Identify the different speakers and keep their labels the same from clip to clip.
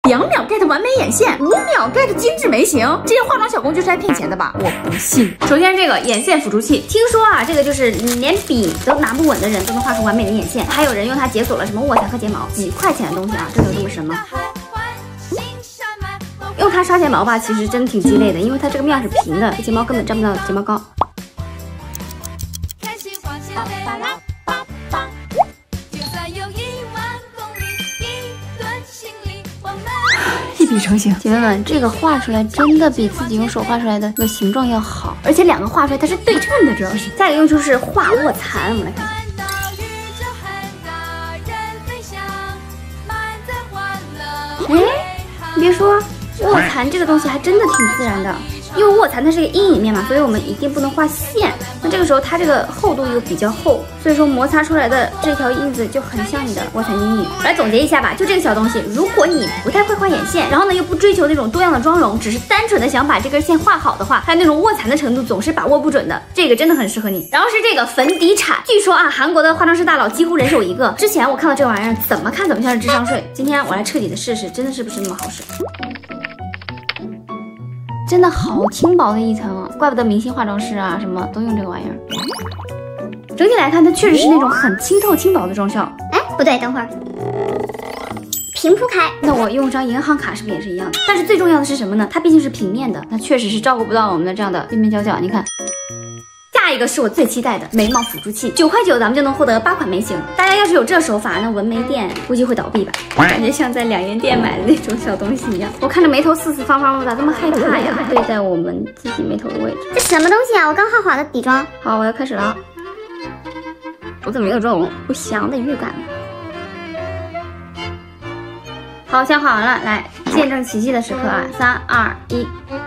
Speaker 1: 2秒 get 完美眼线，5秒 get 精致眉形，这些化妆小工就是来骗钱的吧？我不信。首先这个眼线辅助器，听说啊，这个就是连笔都拿不稳的人都能画出完美的眼线，还有人用它解锁了什么卧蚕和睫毛，几块钱的东西啊，真的有这么神吗？用它刷睫毛吧，其实真的挺鸡肋的，因为它这个面是平的，睫毛根本沾不到睫毛膏。一笔成型，姐妹们，这个画出来真的比自己用手画出来的那个形状要好，而且2个画出来它是对称的，主要是。下一个用处是画卧蚕，我们来看看。你别说，卧蚕这个东西还真的挺自然的，因为卧蚕它是个阴影面嘛，所以我们一定不能画线。那这个时候它这个厚度又比较厚，所以说摩擦出来的这条印子就很像你的卧蚕阴影。来总结一下吧，就这个小东西，如果你不太会画眼线，然后呢又不追求那种多样的妆容，只是单纯的想把这根线画好的话，还有那种卧蚕的程度总是把握不准的，这个真的很适合你。然后是这个粉底铲，据说啊，韩国的化妆师大佬几乎人手一个。之前我看到这玩意儿，怎么看怎么像是智商税。今天我来彻底的试试，真的是不是那么好使？真的好轻薄的一层啊，怪不得明星化妆师啊什么都用这个玩意儿。整体来看，它确实是那种很清透轻薄的妆效。
Speaker 2: 哎，不对，等会儿，平铺开。
Speaker 1: 那我用张银行卡是不是也是一样的？但是最重要的是什么呢？它毕竟是平面的，那确实是照顾不到我们的这样的边边角角。你看。下一个是我最期待的眉毛辅助器，9块9咱们就能获得8款眉形。大家要是有这手法，那纹眉店估计会倒闭吧？感觉像在2元店买的那种小东西一样。我看着眉头四四方方，我咋这么害怕呀？对在我们自己眉头的位置。
Speaker 2: 这什么东西啊？我刚画好的底妆。
Speaker 1: 好，我要开始了。我怎么有这种不祥的预感呢？好，先画完了，来见证奇迹的时刻啊！3、2、1。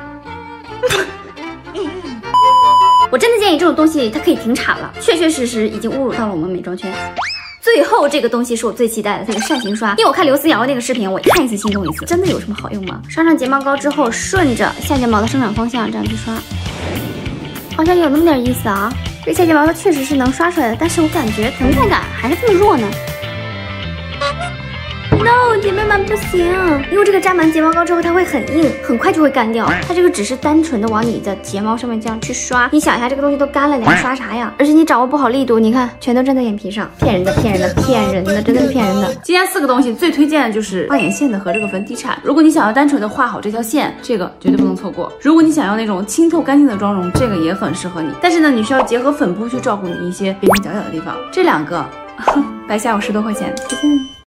Speaker 1: 我真的建议这种东西它可以停产了，确确实实已经侮辱到了我们美妆圈。最后这个东西是我最期待的，这个扇形刷，因为我看刘思瑶那个视频，我看一次心动一次，真的有什么好用吗？刷上睫毛膏之后，顺着下睫毛的生长方向这样去刷，好像有那么点意思啊。这个下睫毛它确实是能刷出来的，但是我感觉存在感还是这么弱呢。No， 姐妹们不行，因为这个沾满睫毛膏之后它会很硬，很快就会干掉。它这个只是单纯的往你的睫毛上面这样去刷，你想一下这个东西都干了，你还刷啥呀？而且你掌握不好力度，你看全都粘在眼皮上，骗人的，骗人的，骗人的，真的是骗人的。今天4个东西最推荐的就是画眼线的和这个粉底铲。如果你想要单纯的画好这条线，这个绝对不能错过。如果你想要那种清透干净的妆容，这个也很适合你。但是呢，你需要结合粉扑去照顾你一些边边角角的地方。这2个白瞎我10多块钱，再见。